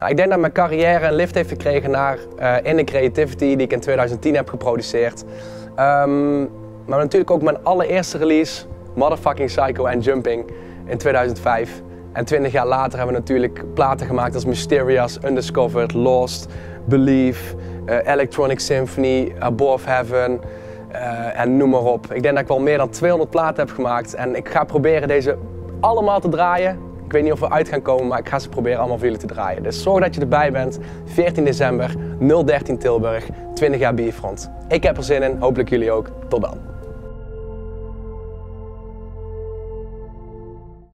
Nou, ik denk dat mijn carrière een lift heeft gekregen naar In The Creativity die ik in 2010 heb geproduceerd. Maar natuurlijk ook mijn allereerste release, Motherfucking Psycho and Jumping in 2005. En 20 jaar later hebben we natuurlijk platen gemaakt als Mysterious, Undiscovered, Lost, Believe, Electronic Symphony, Above Heaven en noem maar op. Ik denk dat ik wel meer dan 200 platen heb gemaakt en ik ga proberen deze allemaal te draaien. Ik weet niet of we uit gaan komen, maar ik ga ze proberen allemaal voor jullie te draaien. Dus zorg dat je erbij bent. 14 december, 013 Tilburg, 20 jaar Bierfront. Ik heb er zin in, hopelijk jullie ook. Tot dan.